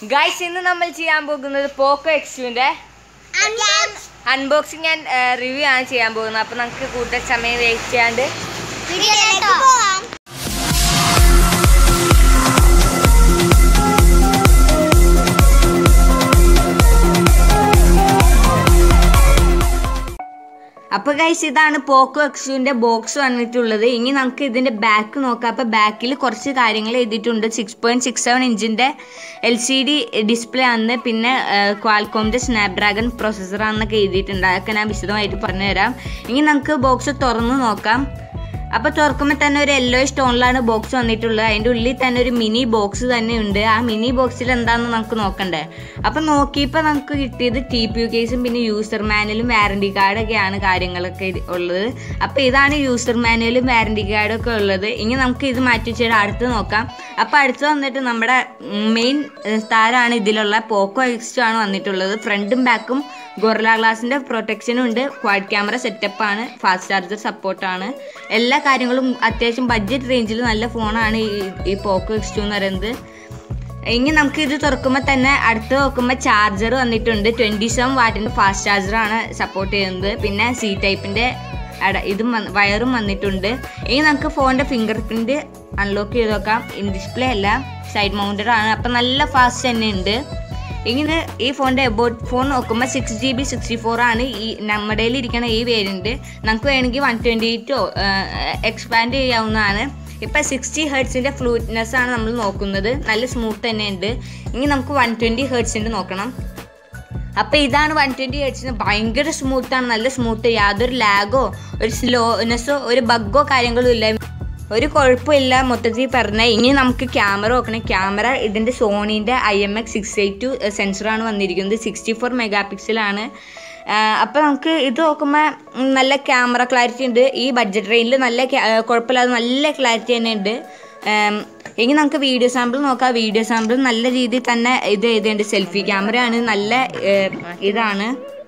Guys ഇന്ന് നമ്മൾ ചെയ്യാൻ പോകുന്നത് പോക്കോ X2ന്റെ അൺബോക്സിംഗ് ആൻഡ് റിവ്യൂ ആണ് ചെയ്യാൻ പോകുന്നത്. അപ്പോൾ നമുക്ക് കൂടുതൽ സമയം വേസ്റ്റ് ചെയ്യാണ്ട് അപ്പോൾ ഗൈസ് ഇതാണ് പോക്കോ X2ന്റെ ബോക്സ് വന്നിട്ടുള്ളത്. ഇനി നമുക്ക് ഇതിൻ്റെ ബാക്ക് നോക്കാം. അപ്പോൾ ബാക്കിൽ കുറച്ച് കാര്യങ്ങൾ എഴുതിയിട്ടുണ്ട്. 6.67 ഇഞ്ചിൻ്റെ LCD ഡിസ്പ്ലേ ആണ്, പിന്നെ ക്വാൾകോമിൻ്റെ സ്നാപ്ഡ്രാഗൺ പ്രോസസ്സറാണെന്നൊക്കെ എഴുതിയിട്ടുണ്ട്. അതൊക്കെ ഞാൻ വിശദമായിട്ട് പറഞ്ഞുതരാം. ഇനി നമുക്ക് ബോക്സ് തുറന്ന് നോക്കാം. അപ്പോൾ തുറക്കുമ്പോൾ തന്നെ ഒരു യെല്ലോയിഷ് ടോണിലാണ് ബോക്സ് വന്നിട്ടുള്ളത്. അതിൻ്റെ ഉള്ളിൽ തന്നെ ഒരു മിനി ബോക്സ് തന്നെ ഉണ്ട്. ആ മിനി ബോക്സിൽ എന്താണെന്ന് നമുക്ക് നോക്കണ്ടേ. അപ്പോൾ നോക്കിയപ്പോൾ നമുക്ക് കിട്ടിയത് TPU കേസും പിന്നെ യൂസർ മാനുവലും വാറണ്ടി കാർഡൊക്കെയാണ് കാര്യങ്ങളൊക്കെ ഉള്ളത്. അപ്പോൾ ഇതാണ് യൂസർ മാനുവലും വാറണ്ടി കാർഡൊക്കെ ഉള്ളത്. ഇനി നമുക്ക് ഇത് മാറ്റി വെച്ചിട്ട് അടുത്ത് നോക്കാം. അപ്പോൾ അടുത്ത് വന്നിട്ട് നമ്മുടെ മെയിൻ താരമാണ് ഇതിലുള്ള പോക്കോ X2 ആണ് വന്നിട്ടുള്ളത്. ഫ്രണ്ടും ബാക്കും ഗൊറില്ല ഗ്ലാസിൻ്റെ പ്രൊട്ടക്ഷനും ഉണ്ട്. ക്വാഡ് ക്യാമറ സെറ്റപ്പാണ്, ഫാസ്റ്റ് ചാർജർ സപ്പോർട്ടാണ്. എല്ലാ കാര്യങ്ങളും അത്യാവശ്യം ബഡ്ജറ്റ് റേഞ്ചിൽ നല്ല ഫോണാണ് ഈ പോക്കോ X2 എന്ന് പറയുന്നത്. ഇനി നമുക്ക് ഇത് തുറക്കുമ്പോൾ തന്നെ അടുത്ത് നോക്കുമ്പോൾ ചാർജർ വന്നിട്ടുണ്ട്. 27 വാട്ടിൻ്റെ ഫാസ്റ്റ് ചാർജറാണ് സപ്പോർട്ട് ചെയ്യുന്നത്. പിന്നെ C ടൈപ്പിൻ്റെ ഇതും വയറും വന്നിട്ടുണ്ട്. ഇനി നമുക്ക് ഫോണിൻ്റെ ഫിംഗർ പ്രിൻറ്റ് അൺലോക്ക് ചെയ്ത് നോക്കാം. ഇൻ ഡിസ്പ്ലേ അല്ല, സൈഡ് മൗണ്ടഡ് ആണ്. അപ്പം നല്ല ഫാസ്റ്റ് തന്നെ ഉണ്ട്. ഇങ്ങനെ ഈ ഫോണിൻ്റെ എബോട്ട് ഫോൺ നോക്കുമ്പോൾ 6GB 64 ആണ് ഈ നമ്മുടെ ഇരിക്കുന്ന ഈ വേരിയൻറ്റ്. നമുക്ക് വേണമെങ്കിൽ 128 എക്സ്പാൻഡ് ചെയ്യാവുന്നതാണ്. ഇപ്പം 60 ഹെർട്സിൻ്റെ ഫ്ലൂറ്റ്നെസ് ആണ് നമ്മൾ നോക്കുന്നത്. നല്ല സ്മൂത്ത് തന്നെ ഉണ്ട്. ഇനി നമുക്ക് 120 ഹെർട്സിൻ്റെ നോക്കണം. അപ്പോൾ ഇതാണ് 120 ഹെർട്സിന് ഭയങ്കര സ്മൂത്താണ്, നല്ല സ്മൂത്ത്. യാതൊരു ലാഗോ ഒരു സ്ലോനെസ്സോ ഒരു ബഗ്ഗോ കാര്യങ്ങളും ഇല്ല, ഒരു കുഴപ്പമില്ല മൊത്തത്തിൽ പറഞ്ഞാൽ. ഇനി നമുക്ക് ക്യാമറ നോക്കണം. ക്യാമറ ഇതിൻ്റെ സോണീൻ്റെ IMX682 സെൻസറാണ് വന്നിരിക്കുന്നത്. 64 മെഗാ പിക്സലാണ്. അപ്പോൾ നമുക്ക് ഇത് നോക്കുമ്പോൾ നല്ല ക്യാമറ ക്ലാരിറ്റി ഉണ്ട്. ഈ ബഡ്ജറ്റ് റേഞ്ചിൽ നല്ല കുഴപ്പമില്ലാതെ നല്ല ക്ലാരിറ്റി തന്നെ ഉണ്ട്. ഇനി നമുക്ക് വീഡിയോ സാമ്പിൾ നോക്കാം. വീഡിയോ സാമ്പിൾ നല്ല രീതിയിൽ തന്നെ ഇത് എഴുതുന്നുണ്ട്. സെൽഫി ക്യാമറയാണ്, നല്ല ഇതാണ്.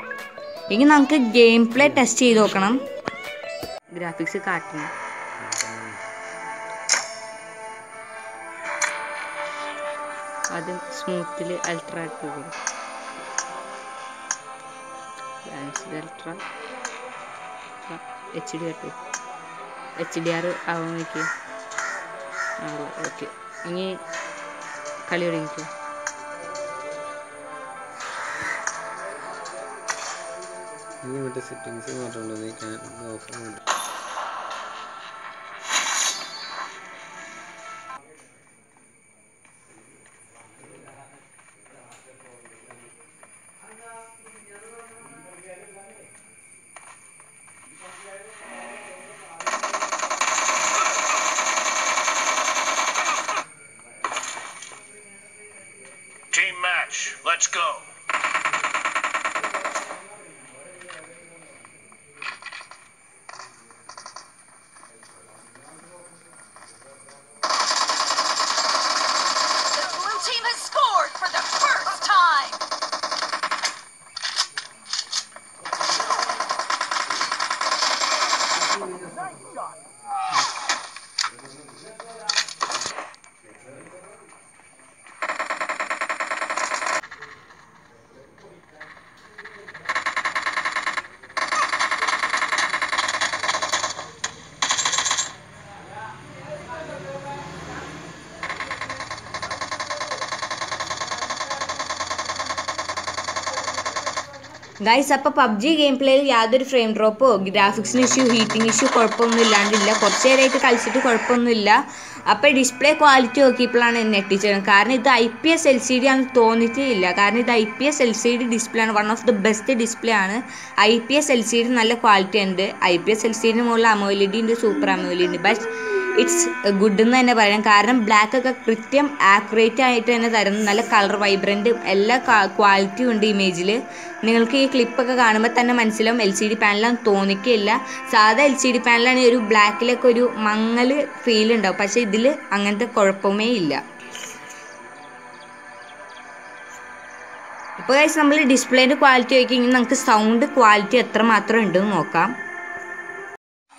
ഇനി നമുക്ക് ഗെയിം പ്ലേ ടെസ്റ്റ് ചെയ്ത് നോക്കണം. ഗ്രാഫിക്സ് കാട്ടണം. അത് സ്മൂത്തിൽ അൾട്രാ അൾട്രാ HDR ആവാൻ നോക്കി. ഓക്കെ, ഇനി കളി തുടങ്ങിക്കോ. സെറ്റിംഗ്സ് മാറ്റുള്ളത്. Team match, let's go. The blue team has scored for the first time. Nice shot. Guys അപ്പോൾ PUBG ഗെയിം പ്ലേയിൽ യാതൊരു ഫ്രെയിം ഡ്രോപ്പോ ഗ്രാഫിക്സിന് ഇഷ്യൂ ഹീറ്റിംഗ് ഇഷ്യൂ കുഴപ്പമൊന്നും ഇല്ലാണ്ടില്ല. കുറച്ച് നേരമായിട്ട് കളിച്ചിട്ട് കുഴപ്പമൊന്നുമില്ല. അപ്പോൾ ഡിസ്പ്ലേ ക്വാളിറ്റി നോക്കിയപ്പോഴാണ് എന്നെ എത്തിച്ചത്. കാരണം ഇത് IPS LCD ആണെന്ന് തോന്നിയിട്ടില്ല. കാരണം ഇത് IPS LCD ഡിസ്പ്ലേ ആണ്, one of the best display ആണ്. IPS LCD നല്ല ക്വാളിറ്റി ഉണ്ട്. IPS LCD മുകളിൽ AMOLED ഉണ്ട്, സൂപ്പർ AMOLED ഉണ്ട്. ബട്ട് ഇറ്റ്സ് ഗുഡ് എന്ന് തന്നെ പറയാം. കാരണം ബ്ലാക്ക് ഒക്കെ കൃത്യം ആക്യുറേറ്റ് ആയിട്ട് തന്നെ തരുന്നു. നല്ല കളർ വൈബ്രൻറ്റും എല്ലാ ക്വാളിറ്റിയും ഉണ്ട് ഇമേജിൽ. നിങ്ങൾക്ക് ഈ ക്ലിപ്പൊക്കെ കാണുമ്പോൾ തന്നെ മനസ്സിലാവും LCD പാനലാണെന്ന് തോന്നിക്കില്ല. സാധാ LCD പാനലാണെങ്കിൽ ഒരു ബ്ലാക്കിലൊക്കെ ഒരു മങ്ങൽ ഫീൽ ഉണ്ടാവും. പക്ഷേ ഇതിൽ അങ്ങനത്തെ കുഴപ്പമേ ഇല്ല. ഇപ്പോൾ ഗൈസ് നമ്മൾ ഡിസ്പ്ലേൻ്റെ ക്വാളിറ്റി നോക്കിയെങ്കിൽ നമുക്ക് സൗണ്ട് ക്വാളിറ്റി എത്രമാത്രം ഉണ്ടെന്ന് നോക്കാം.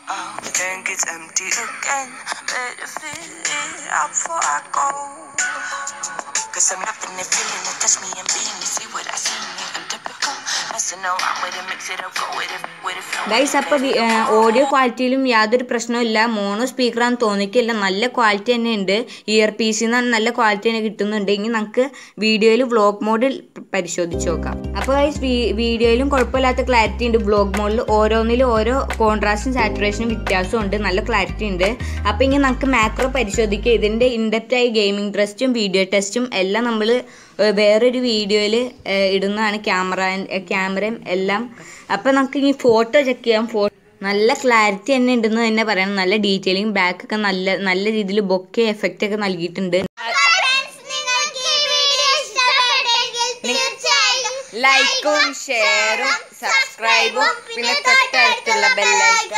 It's empty again. Better fill it up before I go. Cause I'm nothing and feeling it, touch me and being me, see what I see. I'm typical, messing around with it, mix it up, go with it, guys, അപ്പോൾ audio ക്വാളിറ്റിയിലും യാതൊരു പ്രശ്നമില്ല. Mono സ്പീക്കറാണെന്ന് തോന്നിക്കില്ല, നല്ല quality തന്നെ ഉണ്ട്. Year പീസിൽ നിന്ന് നല്ല ക്വാളിറ്റി തന്നെ കിട്ടുന്നുണ്ട്. ഇനി നമുക്ക് വീഡിയോയിൽ വ്ളോഗ് മോഡിൽ പരിശോധിച്ച് നോക്കാം. അപ്പോൾ ഗൈസ്, വീഡിയോയിലും കുഴപ്പമില്ലാത്ത ക്ലാരിറ്റി ഉണ്ട്. വ്ളോഗ് മോഡിൽ ഓരോന്നിലും ഓരോ കോൺട്രാസ്റ്റും സാച്ചുറേഷനും വ്യത്യാസമുണ്ട്, നല്ല ക്ലാരിറ്റി ഉണ്ട്. അപ്പോൾ ഇനി നമുക്ക് മാക്രോ പരിശോധിക്കുക. ഇതിൻ്റെ ഇൻഡെപ്റ്റായി ഗെയിമിംഗ് ടെസ്റ്റും വീഡിയോ ടെസ്റ്റും എല്ലാം നമ്മൾ വേറൊരു വീഡിയോയിൽ ഇടുന്നതാണ്, ക്യാമറയും എല്ലാം. അപ്പോൾ നമുക്ക് ഇനി ഫോട്ടോ ചെക്ക് ചെയ്യാം. നല്ല ക്ലാരിറ്റി തന്നെ ഉണ്ടെന്ന് തന്നെ പറയണം. നല്ല ഡീറ്റെയിലിംഗ്, ബാക്കൊക്കെ നല്ല രീതിയിൽ ബൊക്കെ എഫക്റ്റ് ഒക്കെ നൽകിയിട്ടുണ്ട്. ലൈക്കും ഷെയറും സബ്സ്ക്രൈബും പിന്നെ തൊട്ടടുത്തുള്ള ബെല്ലൈക്കൺ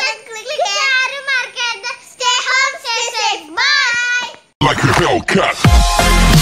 like a Hellcat.